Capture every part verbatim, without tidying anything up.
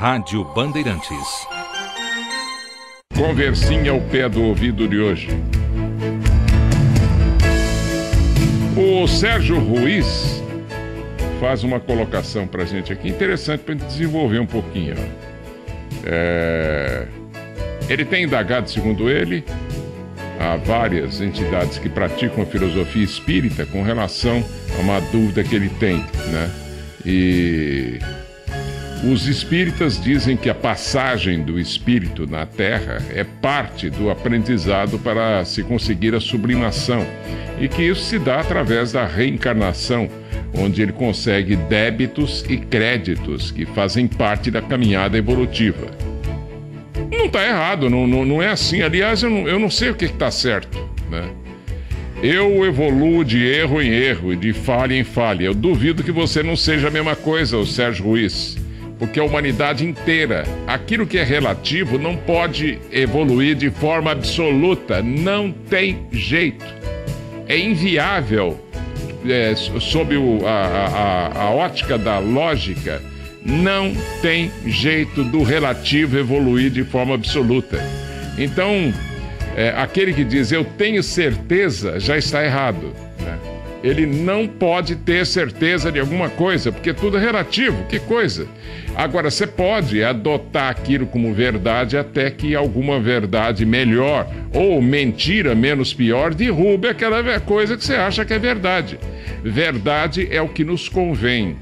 Rádio Bandeirantes. Conversinha ao pé do ouvido de hoje. O Sérgio Ruiz faz uma colocação pra gente aqui interessante pra gente desenvolver um pouquinho. É... Ele tem indagado, segundo ele, a várias entidades que praticam a filosofia espírita com relação a uma dúvida que ele tem, né? E os espíritas dizem que a passagem do espírito na Terra é parte do aprendizado para se conseguir a sublimação e que isso se dá através da reencarnação, onde ele consegue débitos e créditos que fazem parte da caminhada evolutiva. Não está errado, não, não, não é assim. Aliás, eu não, eu não sei o que está certo, né? Eu evoluo de erro em erro e de falha em falha. Eu duvido que você não seja a mesma coisa, o Sérgio Ruiz. Porque a humanidade inteira, aquilo que é relativo não pode evoluir de forma absoluta. Não tem jeito. É inviável, é, sob o, a, a, a ótica da lógica, não tem jeito do relativo evoluir de forma absoluta. Então, é, aquele que diz eu tenho certeza já está errado, né? Ele não pode ter certeza de alguma coisa, porque tudo é relativo, que coisa. Agora, você pode adotar aquilo como verdade até que alguma verdade melhor ou mentira menos pior derrube aquela coisa que você acha que é verdade. Verdade é o que nos convém.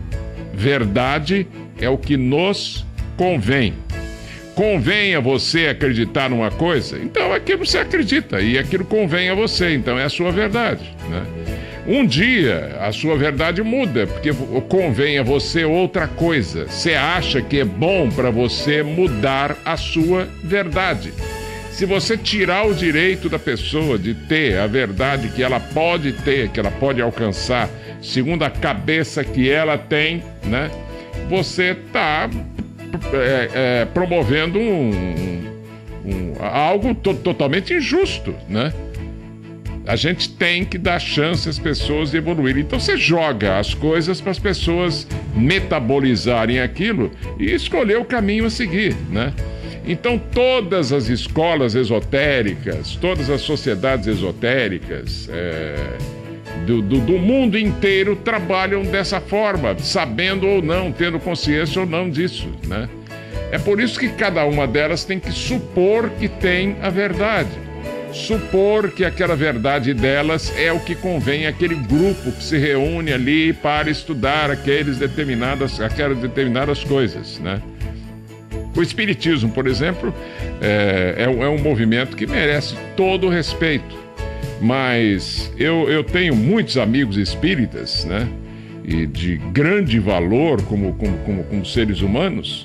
Verdade é o que nos convém. Convém a você acreditar numa coisa? Então aquilo você acredita e aquilo convém a você, então é a sua verdade, né? Um dia a sua verdade muda, porque convém a você outra coisa. Você acha que é bom para você mudar a sua verdade. Se você tirar o direito da pessoa de ter a verdade que ela pode ter, que ela pode alcançar, segundo a cabeça que ela tem, né? Você está é, é, promovendo um, um, algo to- totalmente injusto, né? A gente tem que dar chance às pessoas de evoluírem. Então você joga as coisas para as pessoas metabolizarem aquilo e escolher o caminho a seguir, né? Então todas as escolas esotéricas, todas as sociedades esotéricas é, do, do, do mundo inteiro trabalham dessa forma, sabendo ou não, tendo consciência ou não disso, né? É por isso que cada uma delas tem que supor que tem a verdade. Supor que aquela verdade delas é o que convém àquele grupo que se reúne ali para estudar aqueles determinadas, aquelas determinadas coisas, né? O Espiritismo, por exemplo, é, é, é um movimento que merece todo o respeito, mas eu, eu tenho muitos amigos espíritas, né? E de grande valor como, como, como, como seres humanos.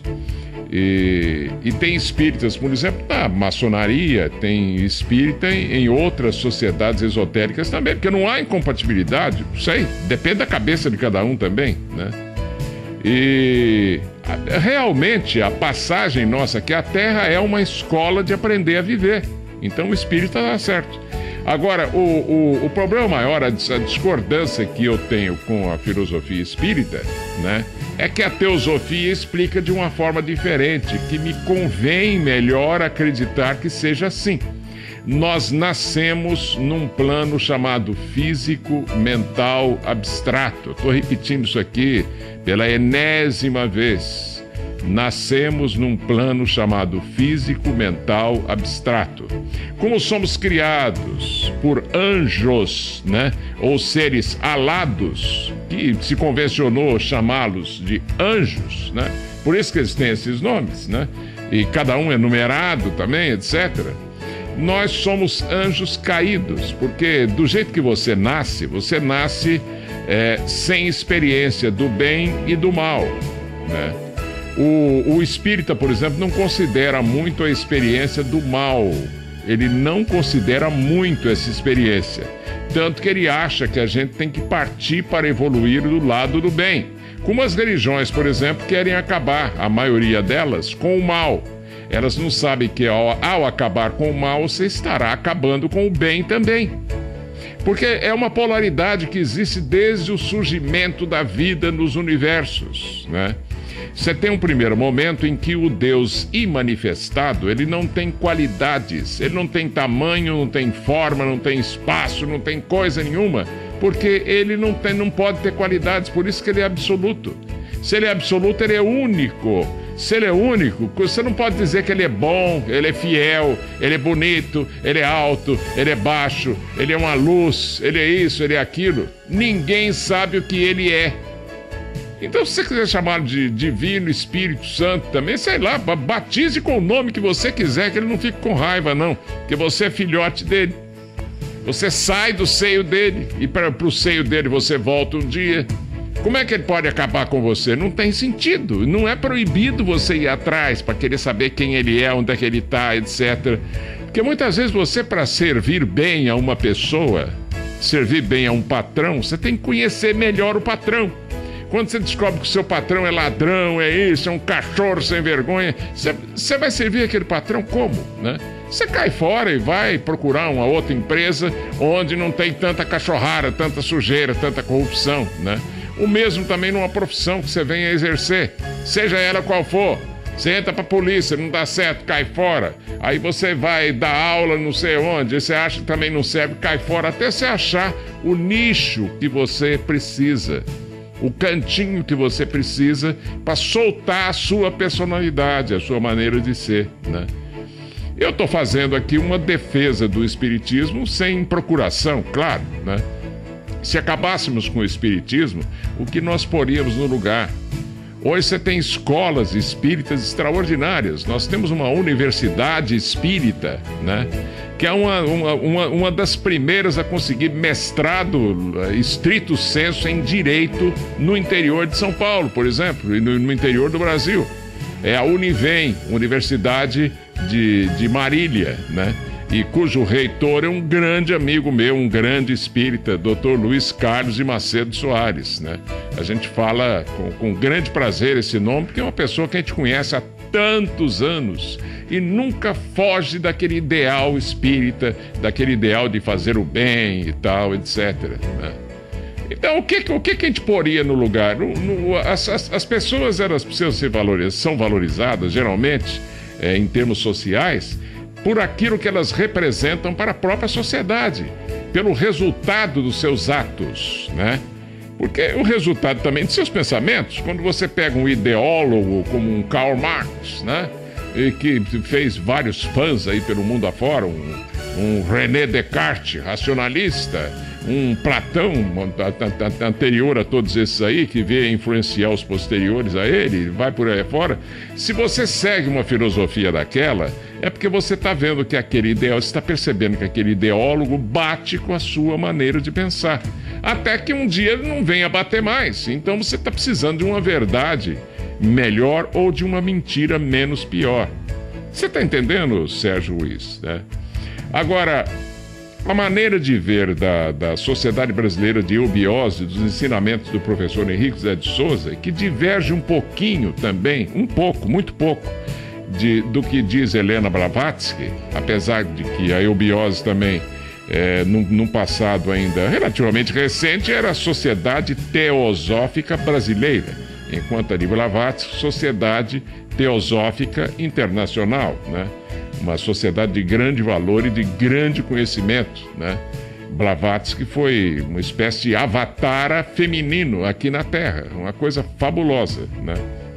E, e tem espíritas, por exemplo, na maçonaria, tem espírita em, em outras sociedades esotéricas também, porque não há incompatibilidade, não sei, depende da cabeça de cada um também, né? E realmente a passagem nossa aqui, a Terra é uma escola de aprender a viver, então o espírita está certo. Agora, o, o, o problema maior, a discordância que eu tenho com a filosofia espírita, né, é que a teosofia explica de uma forma diferente, que me convém melhor acreditar que seja assim. Nós nascemos num plano chamado físico, mental, abstrato. Estou repetindo isso aqui pela enésima vez. Nascemos num plano chamado físico, mental, abstrato. Como somos criados por anjos, né, ou seres alados, que se convencionou chamá-los de anjos, né? Por isso que eles têm esses nomes, né? E cada um é numerado também, etcétera. Nós somos anjos caídos, porque do jeito que você nasce, você nasce é, sem experiência do bem e do mal, né? O, o espírita, por exemplo, não considera muito a experiência do mal. Ele não considera muito essa experiência. Tanto que ele acha que a gente tem que partir para evoluir do lado do bem. Como as religiões, por exemplo, querem acabar, a maioria delas, com o mal. Elas não sabem que ao, ao acabar com o mal, você estará acabando com o bem também. Porque é uma polaridade que existe desde o surgimento da vida nos universos, né? Você tem um primeiro momento em que o Deus imanifestado, ele não tem qualidades, ele não tem tamanho, não tem forma, não tem espaço, não tem coisa nenhuma, porque ele não, tem, não pode ter qualidades, por isso que ele é absoluto. Se ele é absoluto, ele é único. Se ele é único, você não pode dizer que ele é bom, ele é fiel, ele é bonito, ele é alto, ele é baixo, ele é uma luz, ele é isso, ele é aquilo. Ninguém sabe o que ele é. Então, se você quiser chamar de Divino Espírito Santo também, sei lá, batize com o nome que você quiser, que ele não fique com raiva, não. Porque você é filhote dele. Você sai do seio dele e para o seio dele você volta um dia. Como é que ele pode acabar com você? Não tem sentido. Não é proibido você ir atrás para querer saber quem ele é, onde é que ele está, etcétera. Porque muitas vezes você, para servir bem a uma pessoa, servir bem a um patrão, você tem que conhecer melhor o patrão. Quando você descobre que o seu patrão é ladrão, é isso, é um cachorro sem vergonha, você, você vai servir aquele patrão como, né? Você cai fora e vai procurar uma outra empresa onde não tem tanta cachorrada, tanta sujeira, tanta corrupção, né? O mesmo também numa profissão que você venha exercer, seja ela qual for. Você entra pra polícia, não dá certo, cai fora. Aí você vai dar aula não sei onde, você acha que também não serve, cai fora, até você achar o nicho que você precisa. O cantinho que você precisa para soltar a sua personalidade, a sua maneira de ser, né? Eu estou fazendo aqui uma defesa do espiritismo sem procuração, claro, né? Se acabássemos com o espiritismo, o que nós poríamos no lugar? Hoje você tem escolas espíritas extraordinárias. Nós temos uma universidade espírita, né? Que é uma, uma, uma, uma das primeiras a conseguir mestrado estrito sensu em direito no interior de São Paulo, por exemplo, e no, no interior do Brasil. É a Univem, Universidade de, de Marília, né? E cujo reitor é um grande amigo meu, um grande espírita, doutor Luiz Carlos de Macedo Soares, né? A gente fala com, com grande prazer esse nome, porque é uma pessoa que a gente conhece há tantos anos e nunca foge daquele ideal espírita, daquele ideal de fazer o bem e tal, etcétera, né? Então, o que, o que a gente poria no lugar? No, no, as, as, as pessoas, elas precisam ser valorizadas, são valorizadas, geralmente, é, em termos sociais, por aquilo que elas representam para a própria sociedade, pelo resultado dos seus atos, né? Porque o resultado também dos seus pensamentos, quando você pega um ideólogo como um Karl Marx, né? E que fez vários fãs aí pelo mundo afora, um, um René Descartes, racionalista, um Platão anterior a todos esses aí, que veio influenciar os posteriores a ele, vai por aí fora. Se você segue uma filosofia daquela, é porque você está vendo que aquele ideal, você está percebendo que aquele ideólogo bate com a sua maneira de pensar. Até que um dia ele não venha bater mais. Então você está precisando de uma verdade melhor ou de uma mentira menos pior. Você está entendendo, Sérgio Luiz, né? Agora, a maneira de ver da, da Sociedade Brasileira de Eubiose, dos ensinamentos do professor Henrique Zé de Souza, que diverge um pouquinho também, um pouco, muito pouco, de, do que diz Helena Blavatsky, apesar de que a eubiose também, é, num, num passado ainda relativamente recente, era a Sociedade Teosófica Brasileira, enquanto a de Blavatsky, Sociedade Teosófica Internacional, né? Uma sociedade de grande valor e de grande conhecimento, né? Blavatsky foi uma espécie de avatara feminino aqui na Terra, uma coisa fabulosa, né?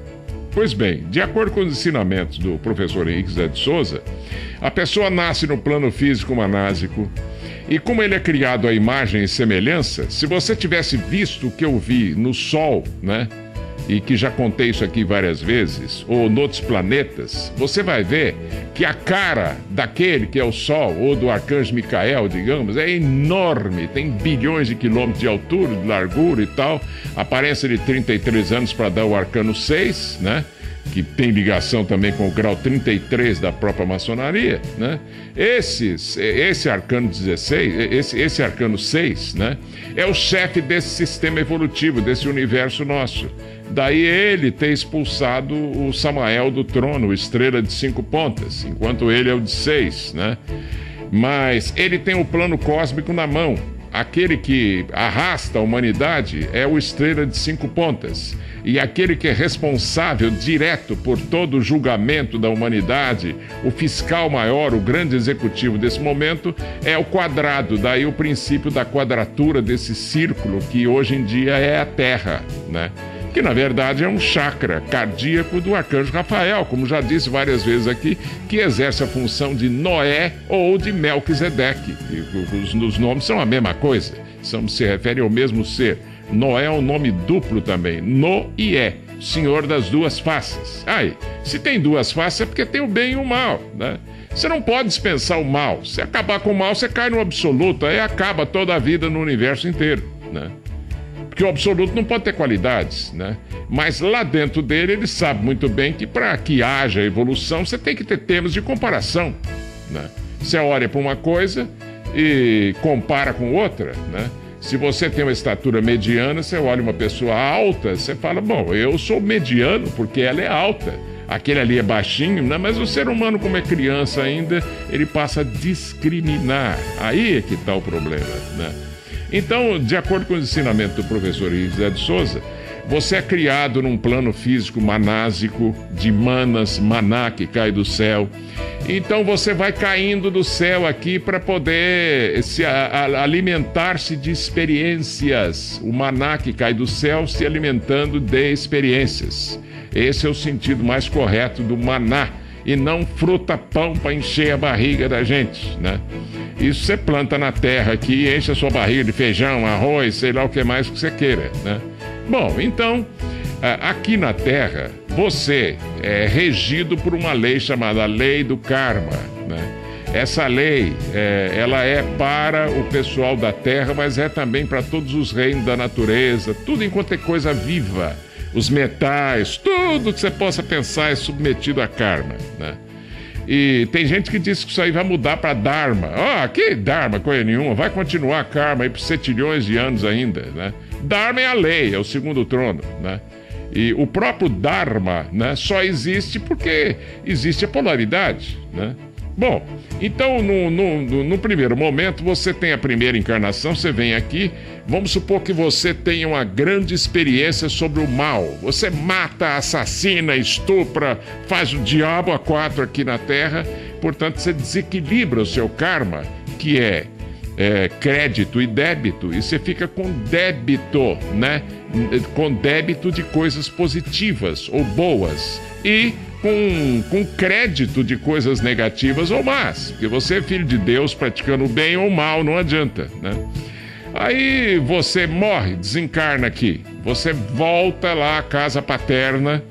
Pois bem, de acordo com os ensinamentos do professor Henrique Zé de Souza, a pessoa nasce no plano físico manásico e como ele é criado à imagem e semelhança, se você tivesse visto o que eu vi no Sol, né? E que já contei isso aqui várias vezes, ou noutros planetas, você vai ver que a cara daquele que é o Sol, ou do arcanjo Micael, digamos, é enorme, tem bilhões de quilômetros de altura, de largura e tal, aparência de trinta e três anos para dar o arcano seis, né? Que tem ligação também com o grau trinta e três da própria maçonaria, né? Esses, esse arcano dezesseis, esse, esse arcano seis, né? É o chefe desse sistema evolutivo, desse universo nosso. Daí ele ter expulsado o Samael do trono, estrela de cinco pontas, enquanto ele é o de seis, né? Mas ele tem o plano cósmico na mão. aquele que arrasta a humanidade é o Estrela de Cinco Pontas. E aquele que é responsável direto por todo o julgamento da humanidade, o fiscal maior, o grande executivo desse momento, é o quadrado. Daí o princípio da quadratura desse círculo que hoje em dia é a Terra, né? Que na verdade é um chakra cardíaco do arcanjo Rafael, como já disse várias vezes aqui, que exerce a função de Noé ou de Melquisedeque. Os, os nomes são a mesma coisa, são, se referem ao mesmo ser. Noé é um nome duplo também, No e É, senhor das duas faces. Aí, se tem duas faces é porque tem o bem e o mal, né? Você não pode dispensar o mal. Se acabar com o mal, você cai no absoluto, aí acaba toda a vida no universo inteiro, né? Porque o absoluto não pode ter qualidades, né? Mas lá dentro dele, ele sabe muito bem que para que haja evolução, você tem que ter termos de comparação, né? Você olha para uma coisa e compara com outra, né? Se você tem uma estatura mediana, você olha uma pessoa alta, você fala, bom, eu sou mediano porque ela é alta. Aquele ali é baixinho, né? Mas o ser humano, como é criança ainda, ele passa a discriminar. Aí é que está o problema, né? Então, de acordo com o ensinamento do professor José de Souza, você é criado num plano físico manásico, de manas, maná que cai do céu. Então você vai caindo do céu aqui para poder se alimentar-se de experiências. O maná que cai do céu se alimentando de experiências. Esse é o sentido mais correto do maná, e não fruta-pão para encher a barriga da gente, né? Isso você planta na terra aqui e enche a sua barriga de feijão, arroz, sei lá o que mais que você queira, né? Bom, então, aqui na Terra, você é regido por uma lei chamada Lei do Karma, né? Essa lei, é, ela é para o pessoal da Terra, mas é também para todos os reinos da natureza, tudo enquanto é coisa viva. Os metais, tudo que você possa pensar é submetido a karma, né? E tem gente que diz que isso aí vai mudar para Dharma. Ah, que Dharma, coisa nenhuma, vai continuar karma aí por setilhões de anos ainda, né? Dharma é a lei, é o segundo trono, né? E o próprio Dharma, né, só existe porque existe a polaridade, né? Bom, então no, no, no primeiro momento você tem a primeira encarnação, você vem aqui, vamos supor que você tenha uma grande experiência sobre o mal. Você mata, assassina, estupra, faz o diabo a quatro aqui na Terra, portanto você desequilibra o seu karma, que é, é crédito e débito, e você fica com débito, né? Com débito de coisas positivas ou boas, e Com, com crédito de coisas negativas ou más, porque você é filho de Deus praticando o bem ou o mal, não adianta, né? Aí você morre, desencarna aqui, você volta lá à casa paterna,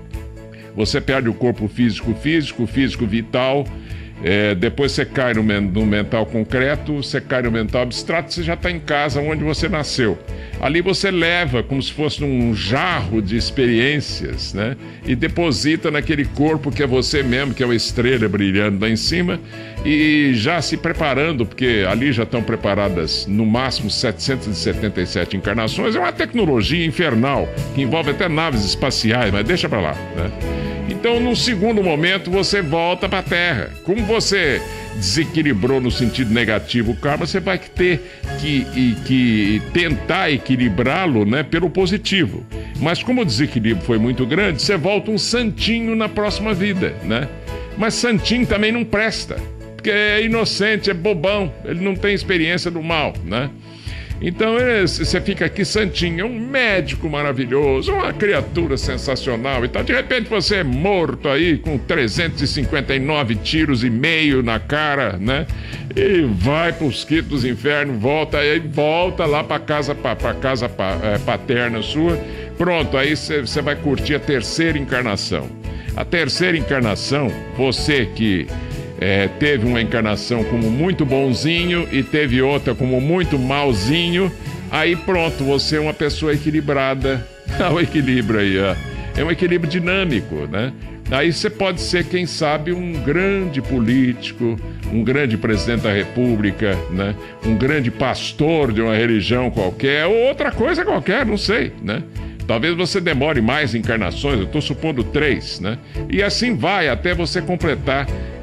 você perde o corpo físico, físico, físico vital, é, depois você cai no, no mental concreto, você cai no mental abstrato, você já está em casa onde você nasceu. Ali você leva como se fosse um jarro de experiências, né? E deposita naquele corpo que é você mesmo, que é uma estrela brilhando lá em cima, e já se preparando, porque ali já estão preparadas no máximo setecentas e setenta e sete encarnações. É uma tecnologia infernal, que envolve até naves espaciais, mas deixa pra lá, né? Então, num segundo momento, você volta para a Terra. Como você desequilibrou no sentido negativo o karma, você vai ter que, e, que tentar equilibrá-lo, né, pelo positivo. Mas como o desequilíbrio foi muito grande, você volta um santinho na próxima vida, né? Mas santinho também não presta, porque é inocente, é bobão, ele não tem experiência do mal, né? Então você fica aqui santinho, é um médico maravilhoso, uma criatura sensacional e tal. De repente você é morto aí com trezentos e cinquenta e nove tiros e meio na cara, né? E vai pros quitos dos infernos, volta aí, volta lá pra casa, pra, pra casa pra, é, paterna sua. Pronto, aí você vai curtir a terceira encarnação. A terceira encarnação, você que É, teve uma encarnação como muito bonzinho e teve outra como muito malzinho, aí pronto, você é uma pessoa equilibrada. Olha o equilíbrio aí, ó. É um equilíbrio dinâmico, né? Aí você pode ser, quem sabe, um grande político, um grande presidente da república, né? Um grande pastor de uma religião qualquer, ou outra coisa qualquer, não sei, né? Talvez você demore mais encarnações, eu estou supondo três, né? E assim vai até você completar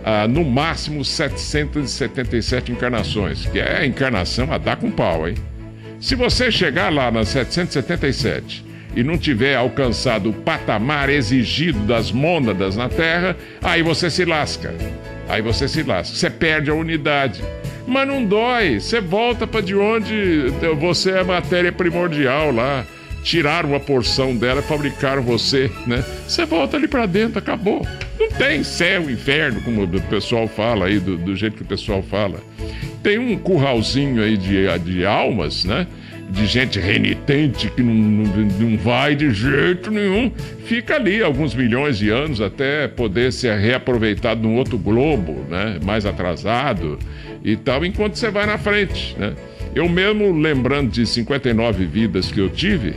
ah, no máximo setecentas e setenta e sete encarnações, que é a encarnação a dar com pau, hein? Se você chegar lá nas setecentas e setenta e sete e não tiver alcançado o patamar exigido das mônadas na Terra, aí você se lasca. Aí você se lasca. Você perde a unidade. Mas não dói. Você volta para de onde você é matéria primordial lá. Tiraram uma porção dela e fabricaram você, né? Você volta ali para dentro, acabou. Não tem céu, inferno, como o pessoal fala aí, do, do jeito que o pessoal fala. Tem um curralzinho aí de, de almas, né? De gente renitente que não, não, não vai de jeito nenhum. Fica ali alguns milhões de anos até poder ser reaproveitado num outro globo, né? Mais atrasado e tal, enquanto você vai na frente, né? Eu mesmo, lembrando de cinquenta e nove vidas que eu tive,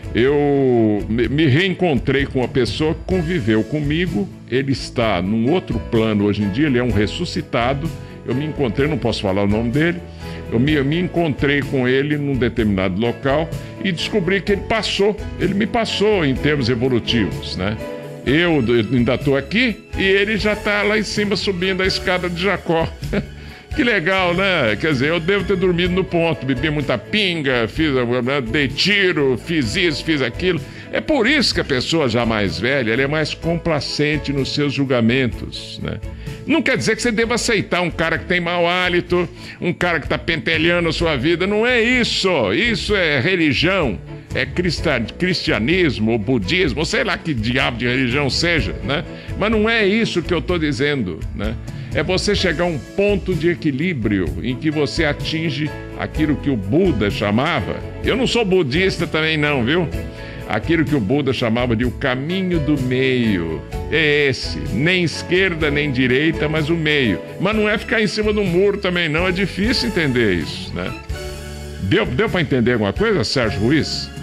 eu me reencontrei com uma pessoa que conviveu comigo. Ele está num outro plano hoje em dia, ele é um ressuscitado. Eu me encontrei, não posso falar o nome dele, eu me, eu me encontrei com ele num determinado local e descobri que ele passou, ele me passou em termos evolutivos, né? Eu ainda estou aqui e ele já está lá em cima subindo a escada de Jacó. Que legal, né? Quer dizer, eu devo ter dormido no ponto, bebi muita pinga, fiz, dei tiro, fiz isso, fiz aquilo. É por isso que a pessoa já mais velha, ela é mais complacente nos seus julgamentos, né? Não quer dizer que você deva aceitar um cara que tem mau hálito, um cara que está pentelhando a sua vida. Não é isso. Isso é religião, é cristianismo ou budismo, ou sei lá que diabo de religião seja, né? Mas não é isso que eu estou dizendo, né? É você chegar a um ponto de equilíbrio em que você atinge aquilo que o Buda chamava. Eu não sou budista também não, viu? Aquilo que o Buda chamava de o caminho do meio. É esse, nem esquerda nem direita, mas o meio. Mas não é ficar em cima do muro também não, é difícil entender isso, né? Deu, deu para entender alguma coisa, Sérgio Ruiz?